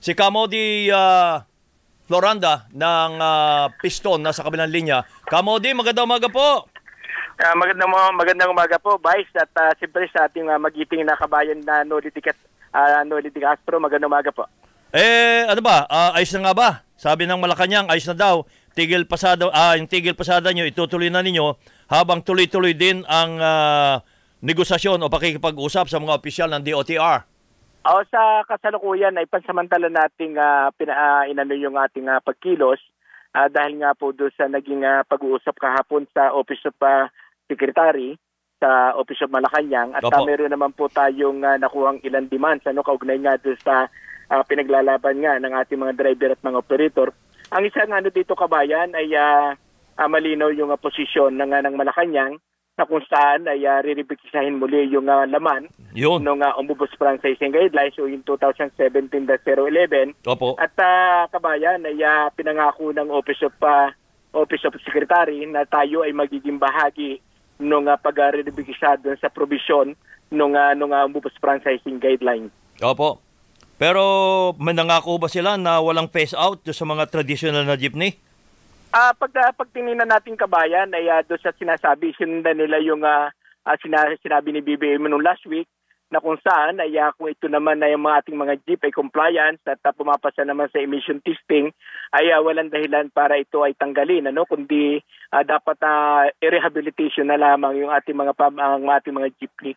si Kamodi Floranda ng Piston na sa kabilang linya. Kamodi, magandang umaga po. Magandang umaga po, Vice, at siyempre sa ating magiting na kabayan na Noli de Castro, magandang umaga po. Ano ba? Ayos na nga ba? Sabi ng Malacanang, ayos na daw. Yung tigil pasada nyo, itutuloy na ninyo habang tuloy-tuloy din ang negosasyon o pakikipag-usap sa mga opisyal ng DOTR. Sa kasalukuyan ay pansamantala nating inano yung ating pagkilos dahil nga po doon sa naging pag-uusap kahapon sa Office of Secretary sa Office of Malacanang at meron naman po tayong nakuhang ilang demands kaugnay nga doon sa pinaglalaban nga ng ating mga driver at mga operator. Ang isang dito kabayan ay malinaw yung posisyon ng Malacanang na kung saan ay riribikisahin muli yung laman ng Omnibus Franchising Guidelines o yung 2017-011. At kabayan ay pinangako ng Office of Secretary na tayo ay magiging bahagi nung pag-riribikisa doon sa provision nung Omnibus Franchising Guidelines. Opo. Pero may nangako ba sila na walang phase out sa mga traditional na jeepney? Pag tingnan natin kabayan ay doon sa sinasabi, sinundan nila yung sinabi ni BBM noong last week na kung saan ay kung ito naman ay mga ating mga jeep ay compliance at pumapasa naman sa emission testing ay walang dahilan para ito ay tanggalin, kundi dapat i-rehabilitation na lamang yung ating mga jeepney.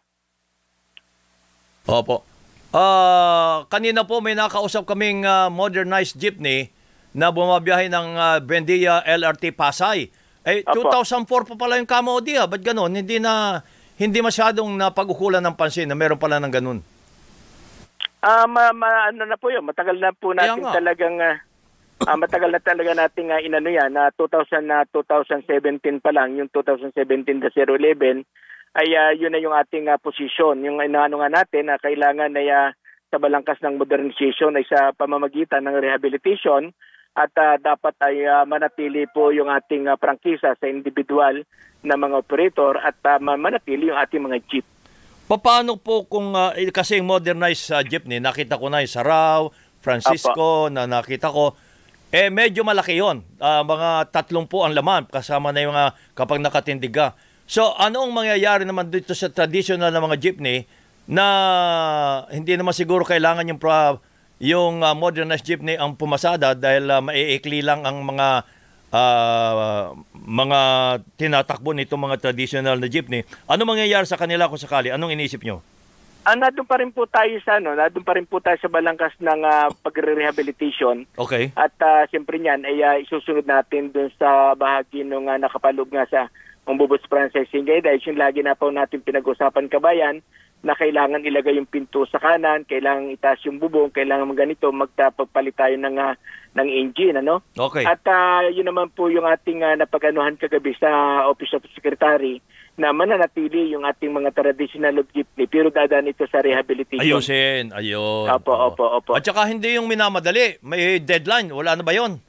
Opo. Kanina po may nakausap kaming modernized jeepney na bumabiyahe ng Buendia LRT Pasay. 2004 pa pala yung Kamodi. Ba't ganun? Hindi masyadong napag-ukulan ng pansin na meron pala ng ganun. Ano na po yun? Matagal na po natin talagang matagal na talaga nating inano yan. 2017 pa lang, yung 2017-011 ay yun na yung ating posisyon. Yung inaano nga natin na kailangan ay sa balangkas ng modernization ay sa pamamagitan ng rehabilitation at dapat ay manatili po yung ating prangkisa sa individual na mga operator at manatili yung ating mga jeep. Paano po kung kasi yung modernized jeepney, nakita ko na yung Sarao, Francisco, na nakita ko, medyo malaki yon. Mga 30 po ang laman kasama na yung mga kapag nakatindig ka. So, ano ang mangyayari naman dito sa traditional na mga jeepney na hindi naman siguro kailangan yung modernized jeepney ang pumasada dahil maiikli lang ang mga tinatakbo nito mga traditional na jeepney. Ano mangyayari sa kanila kung sakali? Anong inisip nyo? Nandun pa rin po tayo sa balangkas ng pagre-rehabilitation. Okay. At siyempre niyan ay isusunod natin dun sa bahagi nung nakapaloob nga sa Omnibus Franchising Guidelines. Yung lagi na po natin pinag-usapan kabayan na kailangan ilagay yung pinto sa kanan, kailangan itaas yung bubong, kailangan ganito, magpapalit tayo ng engine, Okay. At yun naman po yung ating napag-anuhan kagabi sa Office of Secretary na mananatili yung ating mga traditional jeepney pero dadaan ito sa rehabilitation. Ayusin, ayun. Opo. At saka hindi yung minamadali, may deadline, wala na ba yun?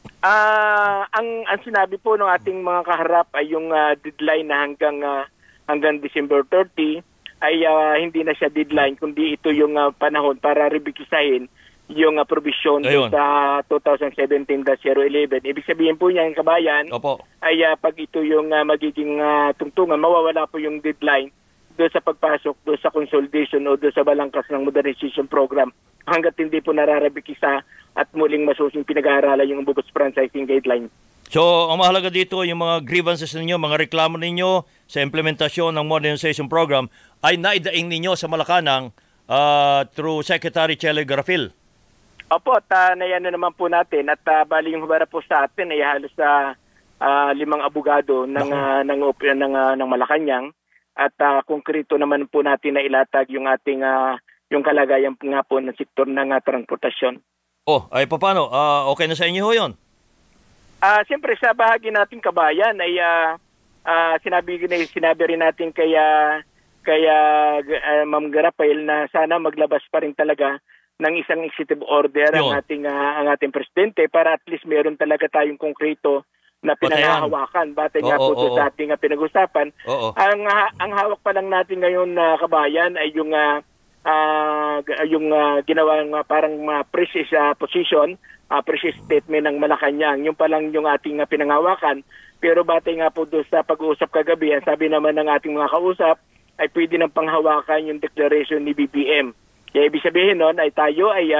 Ang sinabi po ng ating mga kaharap ay yung deadline na hanggang December 30 ay hindi na siya deadline kundi ito yung panahon para rebikisahin yung provision sa 2017-011. Ibig sabihin po niya, kabayan, ay pag ito yung magiging tungtungan, mawawala po yung deadline doon sa pagpasok, doon sa consolidation o doon sa balangkas ng modernization program hanggat hindi po nararabikisa at muling masusing pinag-aaralan yung Omnibus Franchising Guidelines. So, ang mahalaga dito, yung mga grievances ninyo, mga reklamo ninyo sa implementasyon ng modernization program ay naidaing ninyo sa Malacanang through Secretary Chele Garafil. Opo, nayano naman po natin at bali yung humarap po sa atin ay halos sa 5 abogado ng Malacanang at konkreto naman po natin na ilatag yung ating yung kalagayan nga po ng sektor ng transportasyon. Ay paano? Okay na sa inyo ho yun? Siyempre sa bahagi nating kabayan ay sinabi rin natin kaya Ma'am Garapel na sana maglabas pa rin talaga ng isang executive order ang ating presidente para at least meron talaga tayong konkreto na pinangahawakan. Batay nga po sa ating pinag-usapan. Ang hawak pa lang natin ngayon na kabayan ay yung ginawang parang precise position, precise statement ng Malacanang. Yung palang yung ating pinangawakan. Pero batay nga po doon sa pag-uusap kagabi, ang sabi naman ng ating mga kausap ay pwede nang panghawakan yung declaration ni BBM. Kaya ibig sabihin nun ay tayo ay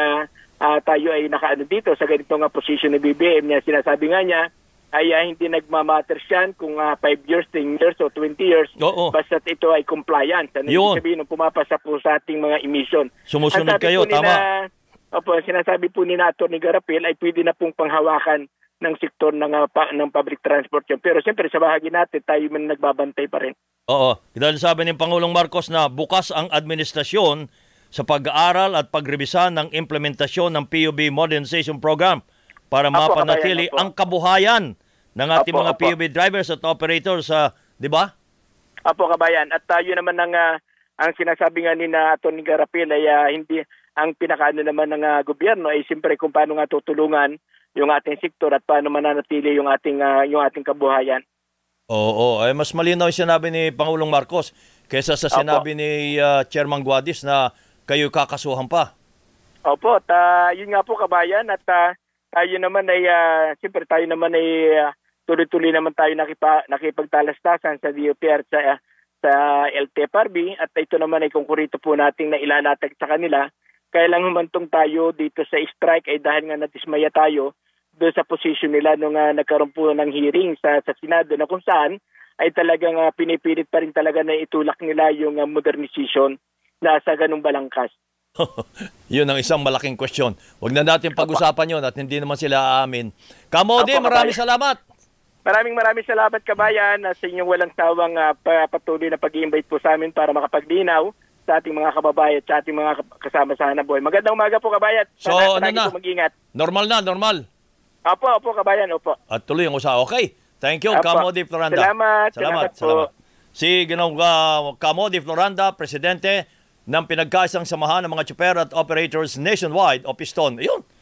nakaano dito sa ganitong position ni BBM niya. Sinasabi nga niya ay hindi nagmamatter siyan kung 5 years, 10 years o 20 years. Basta ito ay compliance. Ano ibig sabihin nung pumapasa po sa ating mga emission. Sumusunod kayo, tama. Ang sinasabi po ni Atty. Garapil ay pwede na pong panghawakan ng sektor ng public transport yun. Pero siyempre sa bahagi natin, tayo man nagbabantay pa rin. Oo. Dahil sabi ni Pangulong Marcos na bukas ang administrasyon sa pag-aaral at pagrebisa ng implementasyon ng PUB Modernization Program para mapanatili ang kabuhayan ng ating mga PUB drivers at operators, di ba? Apo, kabayan. At tayo naman ang sinasabi nga ni Atty. Garapil ay hindi ang pinakaano naman ng gobyerno ay siyempre kung paano nga tutulungan yung ating sektor at paano mananatili yung ating kabuhayan. Oo, ay mas malinaw yung sinabi ni Pangulong Marcos kaysa sa sinabi ni Chairman Guadis na kayo kakasuhan pa. Opo, yun nga po, kabayan, at tayo naman ay siyempre tayo naman ay tuloy-tuloy naman tayo nakipagtalastasan sa DOTR at sa LTFRB at ito naman ay kungkurito po nating na ilalatag sa kanila. Kaya lang humantong tayo dito sa strike ay dahil nga nadismaya tayo doon sa position nila nung nagkaroon po ng hearing sa Senado na kung saan ay talagang pinipilit pa rin talaga na itulak nila yung modernization na sa ganung balangkas. Yun ang isang malaking question. Huwag na natin pag-usapan yun at hindi naman sila aamin. Kamodi, maraming salamat. Maraming salamat, kabayan, sa inyong walang sawang patuloy na pag-i-invite po sa amin para makapaglinaw sa ating mga kababayan at sa ating mga kasama sa hanap buhay. Magandang umaga po, kabayan. So, mag-ingat. Normal na, normal. Opo, kabayan, opo. At tuloy ang usawa. Okay. Thank you, Kamodi Floranda. Salamat po. Si Kamodi Floranda, presidente ng pinagkaisang samahan ng mga tsuper at operators nationwide o Piston. Ayun.